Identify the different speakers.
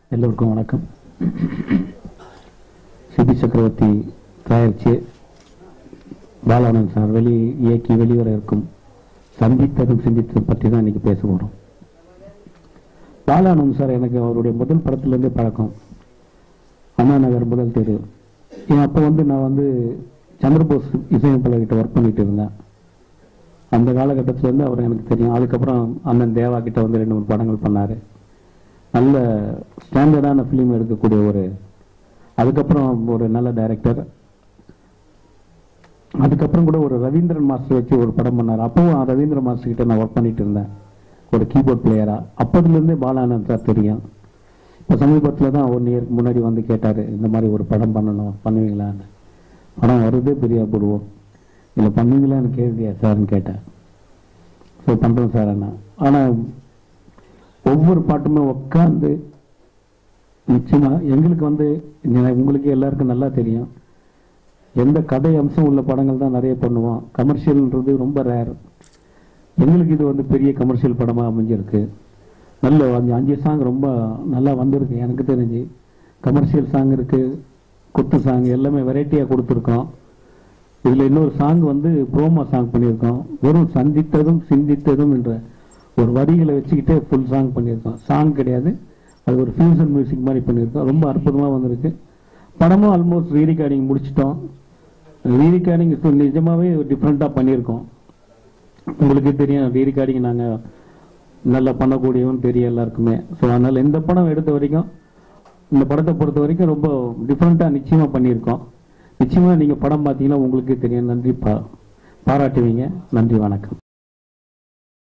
Speaker 1: எல்லோருக்கும் வணக்கம். சிபி சக்கரவர்த்தி தயாரிச்சு பாலானந்த் சார் இயக்கி வெளிவர இருக்கும் சந்தித்ததும் சிந்தித்ததும் பற்றி தான் இன்னைக்கு பேச போகிறோம். பாலானந்த் சார் எனக்கு அவருடைய முதல் படத்துலேருந்தே பழக்கம். அண்ணா நகர் முதல் தெரு. அப்போ நான் சந்திரபோஸ் இசையமைப்பாளர்கிட்ட ஒர்க் பண்ணிட்டு இருந்தேன். அந்த காலகட்டத்திலேருந்து அவர் எனக்கு தெரியும். அதுக்கப்புறம் அண்ணன் தேவா கிட்ட 2-3 படங்கள் பண்ணார். நல்ல ஸ்டாண்டர்டான ஃபிலிம் எடுக்கக்கூடிய அதுக்கப்புறம் ஒரு நல்ல டைரக்டர். அதுக்கப்புறம் கூட ஒரு ரவீந்திரன் மாஸ்டர் வச்சு ஒரு படம் பண்ணார். அப்பவும் ரவீந்திர மாஸ்டர் கிட்ட நான் ஒர்க் பண்ணிட்டு இருந்தேன் ஒரு கீபோர்ட் பிளேயரா. அப்போதுலேருந்தே பாலானந்த் சார் தெரியும். இப்போ சமீபத்தில் தான் 1 இயருக்கு முன்னாடி கேட்டார், இந்த மாதிரி ஒரு படம் பண்ணணும், பண்ணுவீங்களான்னு. படம் வருதே பெரிய அபூர்வம், இல்லை பண்ணுவீங்களான்னு கேட்குறியா சார்ன்னு கேட்டேன். ஸோ பண்ணுறோம் சார் அண்ணா. ஆனால் ஒவ்வொரு பாட்டுமே உட்காந்து நிச்சயமா எங்களுக்கு உங்களுக்கு எல்லாருக்கும் நல்லா தெரியும், எந்த கதை அம்சம் உள்ள படங்கள் தான் நிறைய பண்ணுவோம். கமர்ஷியல்ன்றது ரொம்ப ரேர். எங்களுக்கு இது பெரிய கமர்ஷியல் படமாக அமைஞ்சிருக்கு. நல்ல 5 சாங் ரொம்ப நல்லா வந்திருக்கு. எனக்கு தெரிஞ்சு கமர்ஷியல் சாங் இருக்கு, குத்து சாங் எல்லாமே வெரைட்டியாக கொடுத்துருக்கோம். இதில் இன்னொரு சாங் ப்ரோமோ சாங் பண்ணியிருக்கோம். வெறும் சந்தித்ததும் சிந்தித்ததும் என்ற ஒரு வரிகளை வச்சுக்கிட்டே ஃபுல் சாங் பண்ணியிருக்கோம். சாங் கிடையாது, அது ஒரு ஃபியூஷன் மியூசிக் மாதிரி பண்ணியிருக்கோம். ரொம்ப அற்புதமாக வந்திருக்கு. படமும் ஆல்மோஸ்ட் ரீரெக்கார்டிங் முடிச்சிட்டோம். ரீரெக்கார்டிங் நிஜமாகவே டிஃப்ரெண்ட்டாக பண்ணியிருக்கோம். உங்களுக்கே தெரியும், ரீரெக்கார்டிங் நாங்கள் நல்லா பண்ணக்கூடியவன்னு தெரியும் எல்லாருக்குமே. ஸோ அதனால் இந்த படம் எடுத்த வரைக்கும், இந்த படத்தை பொறுத்த வரைக்கும் ரொம்ப டிஃப்ரெண்ட்டாக நிச்சயமாக பண்ணியிருக்கோம். நிச்சயமாக நீங்கள் படம் பார்த்தீங்கன்னா உங்களுக்கே தெரியும். நன்றி, பாராட்டுவீங்க. நன்றி, வணக்கம்.